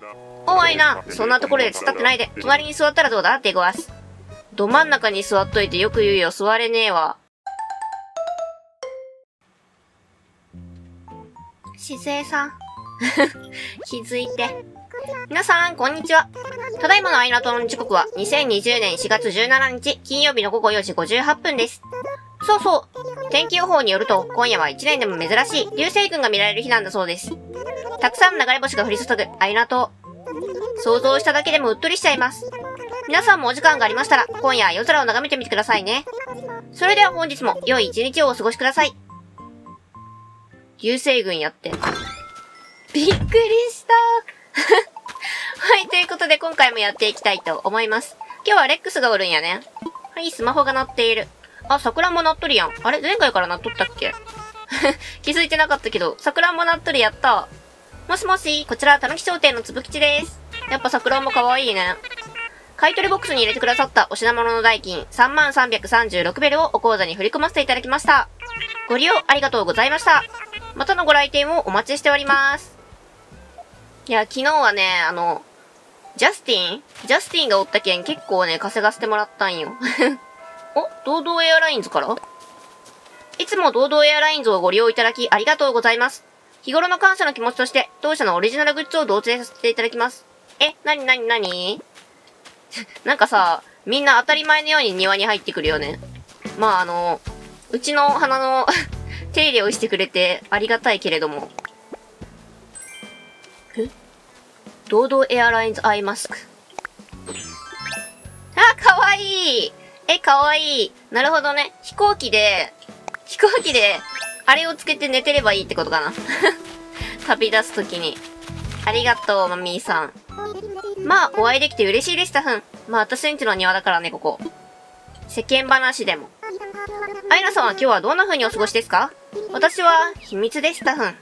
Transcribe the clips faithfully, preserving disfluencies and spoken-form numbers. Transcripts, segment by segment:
おいな、そんなところで突っ立ってないで、隣に座ったらどうだってごわす。ど真ん中に座っといてよく言うよ、座れねえわ。しずえさん。気づいて。皆さん、こんにちは。ただいまのアイナトの時刻はにせんにじゅうねんしがつじゅうしちにち金曜日のごごよじごじゅうはっぷんです。そうそう。天気予報によると、今夜はいちねんでも珍しい流星群が見られる日なんだそうです。たくさんの流れ星が降り注ぐアイナ島。想像しただけでもうっとりしちゃいます。皆さんもお時間がありましたら、今夜夜空を眺めてみてくださいね。それでは本日も良い一日をお過ごしください。流星群やって。びっくりしたはい、ということで今回もやっていきたいと思います。今日はレックスがおるんやね。はい、スマホが鳴っている。あ、桜も鳴っとるやん。あれ前回から鳴っとったっけ気づいてなかったけど、桜も鳴っとるやった。もしもし、こちら、たぬき商店のつぶきちです。やっぱ桜も可愛いね。買取ボックスに入れてくださったお品物の代金さんまんさんびゃくさんじゅうろくベルをお口座に振り込ませていただきました。ご利用ありがとうございました。またのご来店をお待ちしております。いや、昨日はね、あの、ジャスティンジャスティンがおったけん結構ね、稼がせてもらったんよ。お、堂々エアラインズからいつも堂々エアラインズをご利用いただきありがとうございます。日頃の感謝の気持ちとして、当社のオリジナルグッズを同棲させていただきます。え、なになになになんかさ、みんな当たり前のように庭に入ってくるよね。まああの、うちの花の手入れをしてくれてありがたいけれども。え堂々エアラインズアイマスク。あ、かわいいえ、かわいいなるほどね。飛行機で、飛行機で、あれをつけて寝てればいいってことかな。旅立つときに。ありがとう、マミーさん。まあ、お会いできて嬉しいです、タフン。まあ、私んちの庭だからね、ここ。世間話でも。アイナさんは今日はどんな風にお過ごしですか？私は、秘密です、タフン。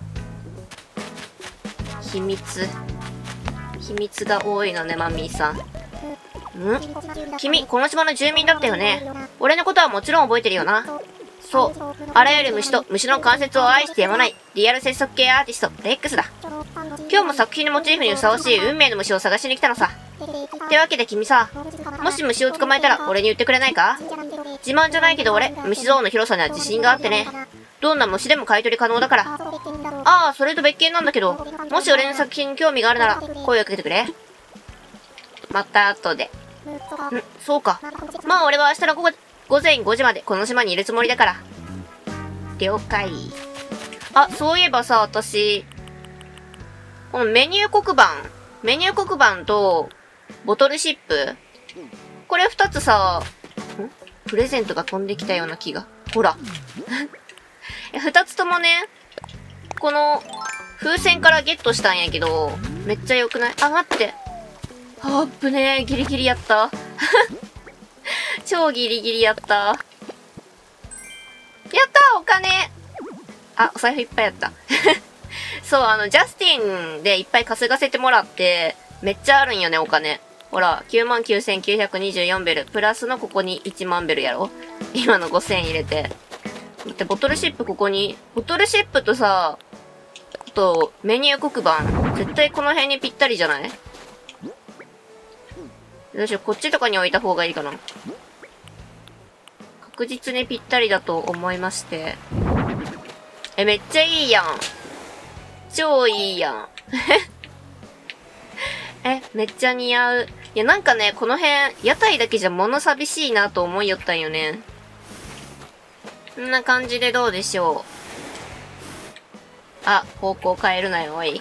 秘密。秘密が多いのね、マミーさん。ん？君、この島の住民だったよね。俺のことはもちろん覚えてるよな。そう。あらゆる虫と虫の関節を愛してやまない、リアル接続系アーティスト、レックスだ。今日も作品のモチーフにふさわしい運命の虫を探しに来たのさ。ってわけで君さ、もし虫を捕まえたら俺に言ってくれないか？自慢じゃないけど俺、虫ゾーンの広さには自信があってね。どんな虫でも買い取り可能だから。ああ、それと別件なんだけど、もし俺の作品に興味があるなら、声をかけてくれ。また後で。ん、そうか。まあ俺は明日の午後、午前ごじまでこの島にいるつもりだから。了解。あ、そういえばさ、私、このメニュー黒板、メニュー黒板と、ボトルシップこれ二つさ、んプレゼントが飛んできたような気が。ほら。二つともね、この、風船からゲットしたんやけど、めっちゃ良くない？あ、待って。あっぶねー、ギリギリやった。超ギリギリやった。やったお金あ、お財布いっぱいやった。そう、あの、ジャスティンでいっぱい稼がせてもらって、めっちゃあるんよね、お金。ほら、きゅうまんきゅうせんきゅうひゃくにじゅうよんベル、プラスのここにいちまんベルやろ今のごせん入れて。待って、ボトルシップここに、ボトルシップとさ、あと、メニュー黒板。絶対この辺にぴったりじゃない？どうしよう、こっちとかに置いた方がいいかな。確実にぴったりだと思いまして。え、めっちゃいいやん。超いいやん。え、めっちゃ似合う。いや、なんかね、この辺、屋台だけじゃ物寂しいなと思いよったんよね。こんな感じでどうでしょう。あ、方向変えるなよ、おい。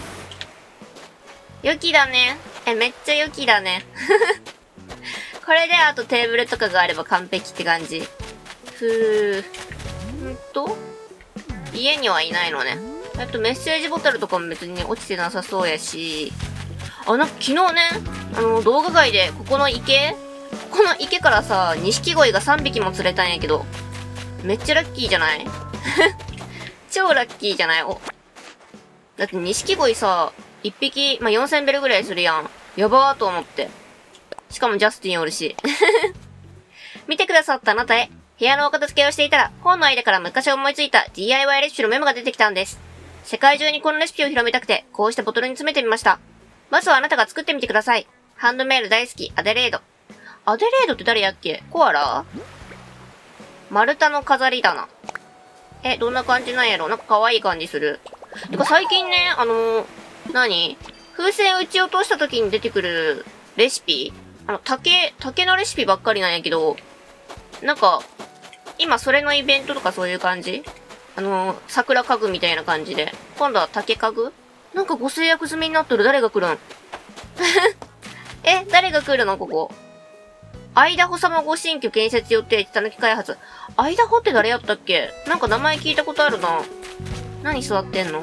良きだね。え、めっちゃ良きだね。これであとテーブルとかがあれば完璧って感じ。ふー。んと家にはいないのね。あとメッセージボトルとかも別に落ちてなさそうやし。あ、なんか昨日ね、あの、動画外でここの池ここの池からさ、錦鯉がさんびきも釣れたんやけど。めっちゃラッキーじゃない超ラッキーじゃないお。だって錦鯉さ、いっぴき、まあ、よんせんベルぐらいするやん。やばーと思って。しかもジャスティンおるし。見てくださったあなたへ、部屋のお片付けをしていたら、本の間から昔思いついた ディーアイワイ レシピのメモが出てきたんです。世界中にこのレシピを広めたくて、こうしてボトルに詰めてみました。 まずはあなたが作ってみてください。ハンドメイド大好き、アデレード。アデレードって誰やっけ？コアラ？丸太の飾り棚。え、どんな感じなんやろ？なんか可愛い感じする。てか最近ね、あのー、何？風船撃ち落とした時に出てくるレシピ？あの、竹、竹のレシピばっかりなんやけど、なんか、今それのイベントとかそういう感じ？あのー、桜家具みたいな感じで。今度は竹家具？なんかご制約済みになっとる。誰が来るん？え、誰が来るのここ。アイダホ様ご新居建設予定地たぬき開発。アイダホって誰やったっけ？なんか名前聞いたことあるな。何座ってんの？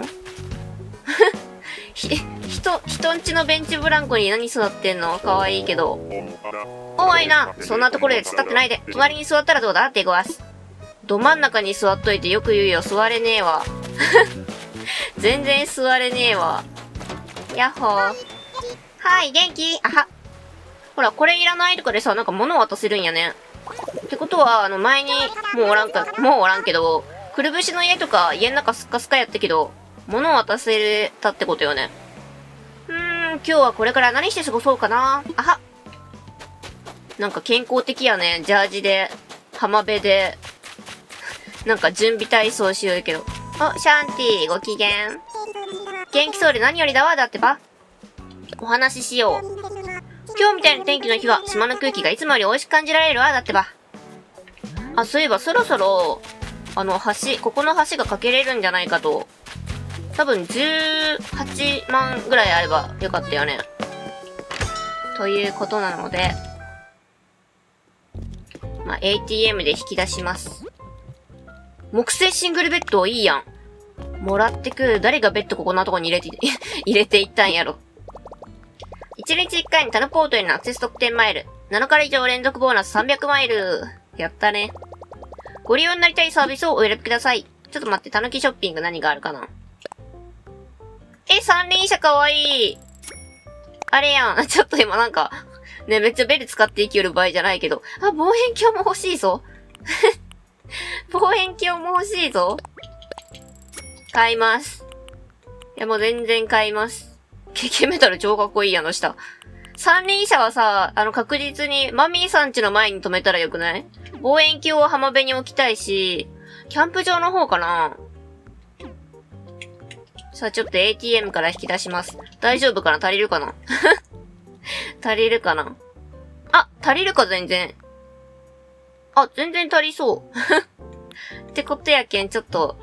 ひ、人、人んちのベンチブランコに何座ってんの？かわいいけど。おいな、そんなところで突っ立ってないで、隣に座ったらどうだってごわす。ど真ん中に座っといてよく言うよ、座れねえわ。全然座れねえわ。やっほー。はい、元気？あは。ほら、これいらないとかでさ、なんか物を渡せるんやね。ってことは、あの、前に、もうおらんか、もうおらんけど、くるぶしの家とか、家の中スッカスカやったけど、物を渡せたってことよね。うーん、今日はこれから何して過ごそうかな。あは。なんか健康的やね。ジャージで、浜辺で、なんか準備体操しようけど。お、シャンティー、ご機嫌。元気そうで何よりだわ、だってば。お話ししよう。今日みたいな天気の日は、島の空気がいつもより美味しく感じられるわ、だってば。あ、そういえばそろそろ、あの、橋、ここの橋が架けれるんじゃないかと。多分じゅうはちまんぐらいあればよかったよね。ということなので、まあ、エーティーエム で引き出します。木製シングルベッドいいやん。もらってく。誰がベッドここんなとこに入れて、入れていったんやろ。いちにちいっかいにタヌポートへのアクセス特典マイル。なのか以上連続ボーナスさんびゃくマイル。やったね。ご利用になりたいサービスをお選びください。ちょっと待って、タヌキショッピング何があるかな。え、三輪車かわいい。あれやん。ちょっと今なんか、ね、めっちゃベル使って生きよる場合じゃないけど。あ、望遠鏡も欲しいぞ。望遠鏡も欲しいぞ。買います。いや、もう全然買います。ケケメタル超かっこいいやの下。三輪車はさ、あの確実にマミーさん家の前に止めたらよくない？望遠鏡を浜辺に置きたいし、キャンプ場の方かな？さあちょっと エーティーエム から引き出します。大丈夫かな？足りるかな？足りるかな？あ、足りるか全然。あ、全然足りそう。ってことやけん、ちょっと、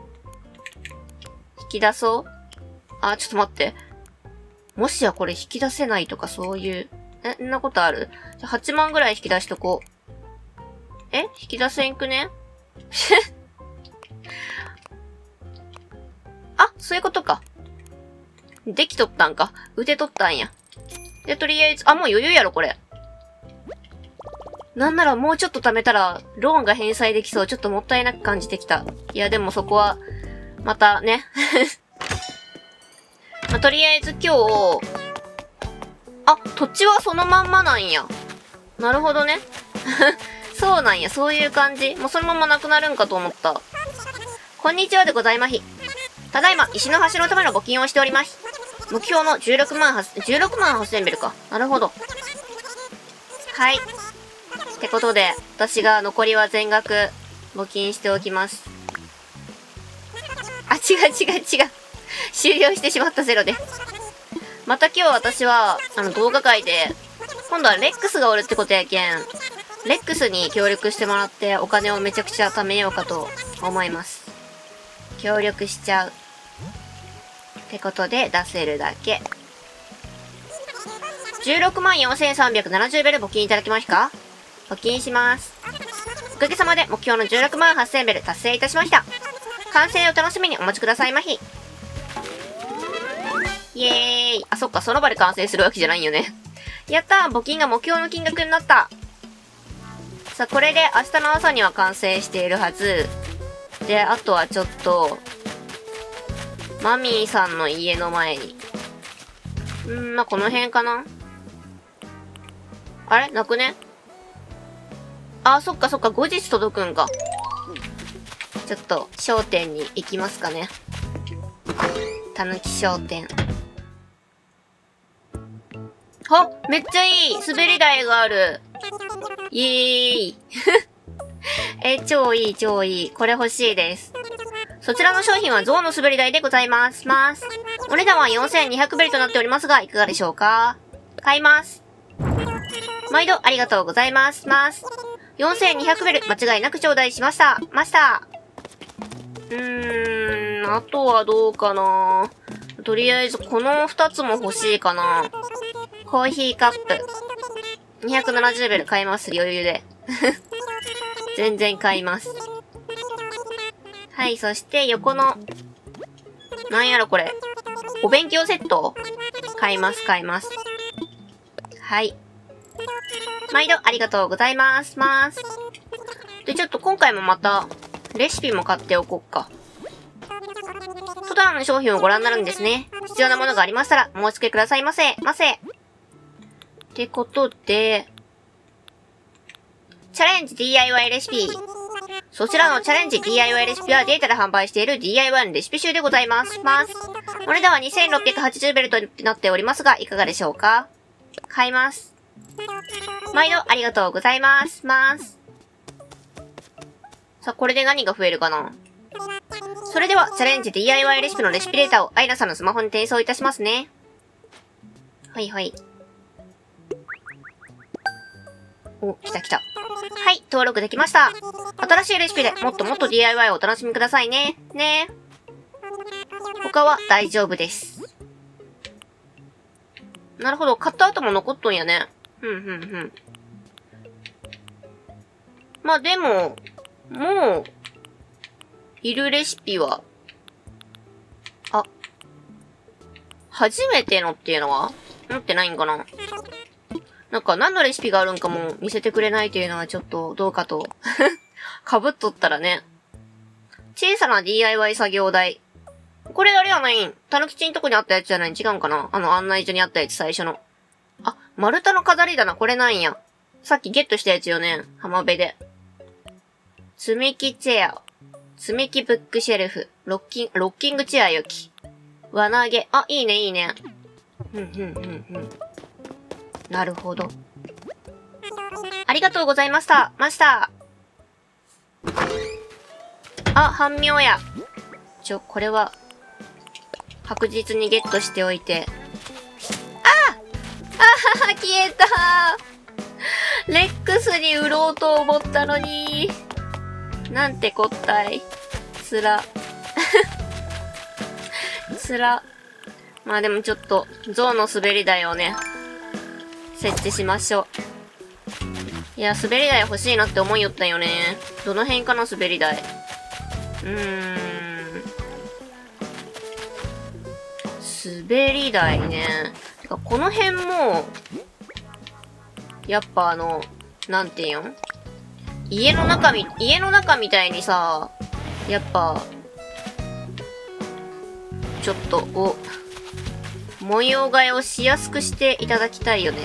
引き出そう。あ、ちょっと待って。もしやこれ引き出せないとかそういう、え、んなことある？じゃ、はちまんぐらい引き出しとこう。え？引き出せんくね？あ、そういうことか。できとったんか。腕取ったんや。で、とりあえず、あ、もう余裕やろ、これ。なんならもうちょっと貯めたら、ローンが返済できそう。ちょっともったいなく感じてきた。いや、でもそこは、またね。まあ、とりあえず今日、あ、土地はそのまんまなんや。なるほどね。そうなんや、そういう感じ。もうそのままなくなるんかと思った。こんにちはでございまひ。ただいま、石の橋のための募金をしております。目標のじゅうろくまんはっせんベルか。なるほど。はい。ってことで、私が残りは全額募金しておきます。あ、違う違う違う。終了してしまったゼロで。また今日私は、あの動画界で、今度はレックスがおるってことやけん、レックスに協力してもらってお金をめちゃくちゃ貯めようかと思います。協力しちゃう。ってことで出せるだけ。じゅうろくまんよんせんさんびゃくななじゅうベル募金いただきますか？募金します。おかげさまで目標のじゅうろくまんはっせんベル達成いたしました。完成を楽しみにお待ちくださいまひ。イエーイ。あ、そっか、その場で完成するわけじゃないよね。やったー、募金が目標の金額になった。さあ、これで明日の朝には完成しているはず。で、あとはちょっと、マミーさんの家の前に。んー、まあ、この辺かな。あれ？なくね？あ、そっかそっか、後日届くんか。ちょっと、商店に行きますかね。たぬき商店。 あ、めっちゃいい滑り台がある。イエーイ。え、超いい、超いい。これ欲しいです。そちらの商品は象の滑り台でございます。ます。お値段はよんせんにひゃくベルとなっておりますが、いかがでしょうか？買います。毎度ありがとうございます。ます。よんせんにひゃくベル、間違いなく頂戴しました。ました。うーん、あとはどうかな。とりあえず、この二つも欲しいかな。コーヒーカップ。にひゃくななじゅうベル買います。余裕で。全然買います。はい、そして横の、なんやろこれ。お勉強セット買います、買います。はい。毎度ありがとうございます。ます。で、ちょっと今回もまた、レシピも買っておこっか。トタンの商品をご覧になるんですね。必要なものがありましたら、お申し付けくださいませ。ませ。ってことで、チャレンジ ディーアイワイ レシピ。そちらのチャレンジ ディーアイワイ レシピはデータで販売している ディーアイワイ のレシピ集でございます。ます。お値段はにせんろっぴゃくはちじゅうベルとなっておりますが、いかがでしょうか？買います。毎度ありがとうございます。ます。さあ、これで何が増えるかな？それでは、チャレンジ ディーアイワイ レシピのレシピデータをアイナさんのスマホに転送いたしますね。はいはい。お、来た来た。はい、登録できました。新しいレシピでもっともっと ディーアイワイ をお楽しみくださいね。ね。他は大丈夫です。なるほど、買った後も残っとんやね。ふんふんふん。まあでも、もう、いるレシピは、あ、初めてのっていうのは持ってないんかな？なんか何のレシピがあるんかも見せてくれないというのはちょっとどうかと。被っとったらね。小さな ディーアイワイ 作業台。これあれやないん。たぬきちんとこにあったやつじゃないん違うんかな？あの案内所にあったやつ最初の。あ、丸太の飾りだな。これなんや。さっきゲットしたやつよね。浜辺で。積み木チェア。積み木ブックシェルフ。ロッキン、ロッキングチェアよき。輪投げ。あ、いいね、いいね。ふんふんふんふん。なるほど。ありがとうございました。ました。あ、半妙や。ちょ、これは、確実にゲットしておいて。ああはは、消えたレックスに売ろうと思ったのに。なんてこったい。つら。つら。まあでもちょっと、象の滑り台をね、設置しましょう。いや、滑り台欲しいなって思いよったんよね。どの辺かな、滑り台。うーん。滑り台ね。てか、この辺も、やっぱあの、なんていうん？家の中み、家の中みたいにさ、やっぱ、ちょっと、お、模様替えをしやすくしていただきたいよね。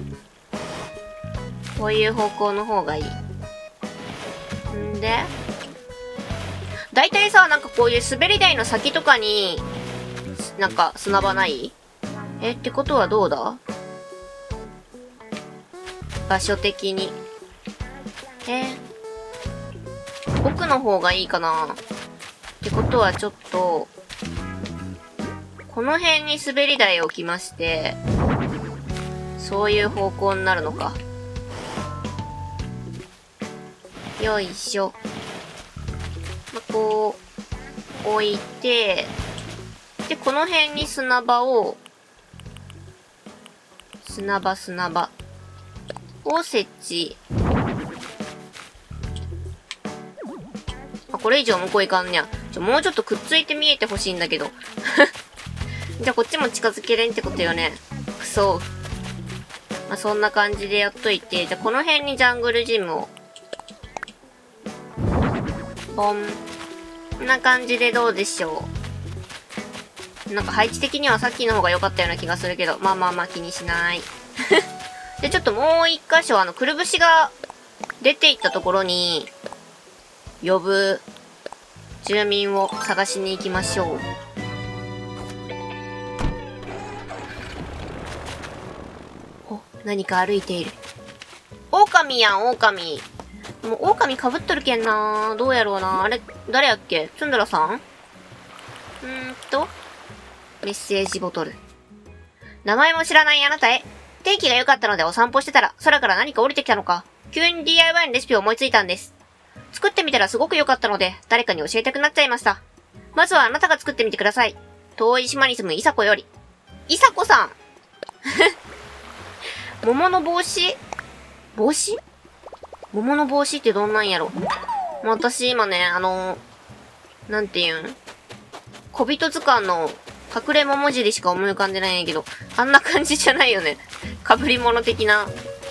こういう方向の方がいい。んで、だいたいさ、なんかこういう滑り台の先とかに、なんか砂場ない？え、ってことはどうだ？場所的に。えー、奥の方がいいかな？ってことはちょっと、この辺に滑り台を置きまして、そういう方向になるのか。よいしょ。まあ、こう、置いて、で、この辺に砂場を、砂場砂場を設置。あ、これ以上向こういかんにゃ。ちょ、もうちょっとくっついて見えてほしいんだけど。じゃあこっちも近づけれんってことよね。くそ。まあ、そんな感じでやっといて、じゃあこの辺にジャングルジムを。ポン。こんな感じでどうでしょう。なんか配置的にはさっきの方が良かったような気がするけど、まあまあまあ気にしない。で、ちょっともう一箇所、あの、くるぶしが出ていったところに、呼ぶ住民を探しに行きましょう。 何か歩いている。狼やん、狼。もう狼被っとるけんな。どうやろうな。あれ、誰やっけ？ツンドラさん？うーんと、メッセージボトル。名前も知らないあなたへ。天気が良かったのでお散歩してたら、空から何か降りてきたのか。急に ディーアイワイ のレシピを思いついたんです。作ってみたらすごく良かったので、誰かに教えたくなっちゃいました。まずはあなたが作ってみてください。遠い島に住むイサコより。イサコさん桃の帽子？帽子？桃の帽子ってどんなんやろ？もう私今ね、あのー、なんていうん？小人図鑑の隠れ桃尻しか思い浮かんでないんやけど、あんな感じじゃないよね。被り物的な。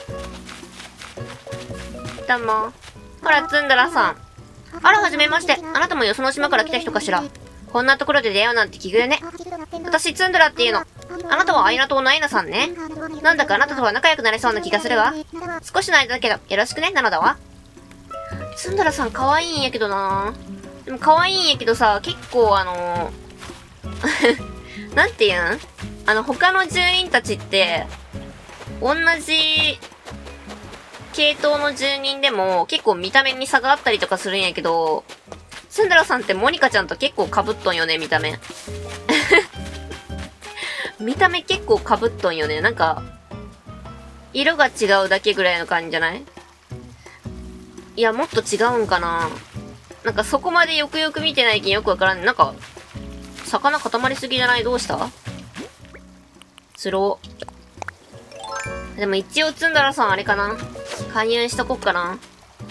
どうも。ほら、ツンドラさん。あら、はじめまして。あなたもよその島から来た人かしら。こんなところで出会うなんて奇遇ね。私、ツンドラっていうの。あなたはアイナ島のアイナさんね。なんだかあなたとは仲良くなれそうな気がするわ。少しの間だけど、よろしくね、なのだわ。ツンドラさん可愛いんやけどな。でも可愛いんやけどさ、結構あのー、なんていうんあの、他の住人たちって、同じ、系統の住人でも結構見た目に差があったりとかするんやけど、ツンドラさんってモニカちゃんと結構被っとんよね、見た目。見た目結構被っとんよね。なんか、色が違うだけぐらいの感じじゃない？いや、もっと違うんかな。なんかそこまでよくよく見てないけんよくわからん。なんか、魚固まりすぎじゃない？どうした？スロー。でも一応ツンドラさんあれかな。加入しとこっかな。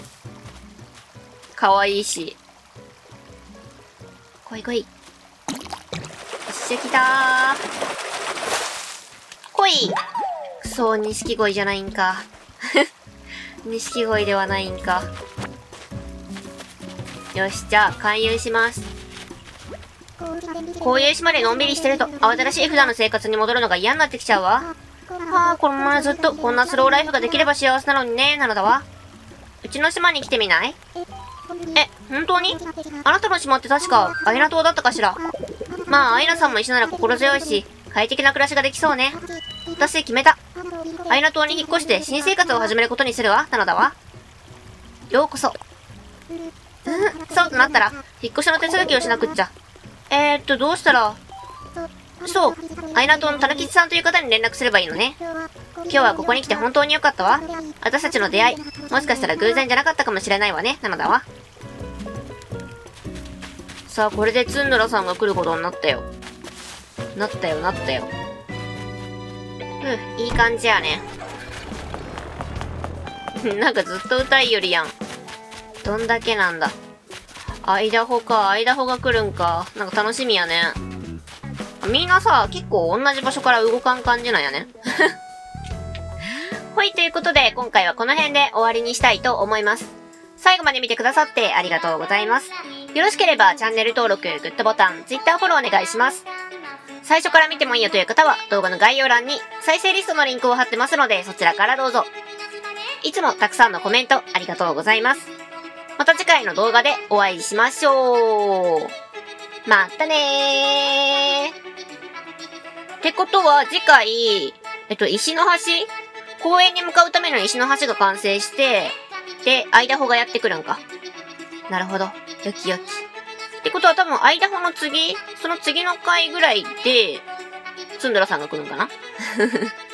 かわいいし。来い来い。よっしゃ来たー。来い。くそー、錦鯉じゃないんか。錦鯉ではないんか。よし、じゃあ、勧誘します。こういう島でのんびりしてると、慌ただしい普段の生活に戻るのが嫌になってきちゃうわ。はあ、このままずっとこんなスローライフができれば幸せなのにね、なのだわ。うちの島に来てみない？え、本当に？あなたの島って確かアイナ島だったかしら？まあ、アイナさんも一緒なら心強いし、快適な暮らしができそうね。私決めた。アイナ島に引っ越して新生活を始めることにするわ、なのだわ。ようこそ。うん、そうとなったら、引っ越しの手続きをしなくっちゃ。えーっと、どうしたら。そう、アイナ島のたぬきちさんという方に連絡すればいいのね。今日はここに来て本当に良かったわ。私たちの出会い、もしかしたら偶然じゃなかったかもしれないわね、なのだわ。さあ、これでツンドラさんが来ることになったよ。なったよ、なったよ。うん、いい感じやね。なんかずっと歌いよりやん。どんだけなんだ。アイダホか、アイダホが来るんか。なんか楽しみやね。みんなさ、結構同じ場所から動かん感じなんやね。ほい、ということで、今回はこの辺で終わりにしたいと思います。最後まで見てくださってありがとうございます。よろしければチャンネル登録、グッドボタン、Twitter フォローお願いします。最初から見てもいいよという方は、動画の概要欄に再生リストのリンクを貼ってますので、そちらからどうぞ。いつもたくさんのコメントありがとうございます。また次回の動画でお会いしましょう。またねー。ってことは次回、えっと、石の橋？公園に向かうための石の橋が完成して、で、アイダホがやってくるんか。なるほど。よきよき。ってことは多分、アイダホの次、その次の回ぐらいで、ツンドラさんが来るんかな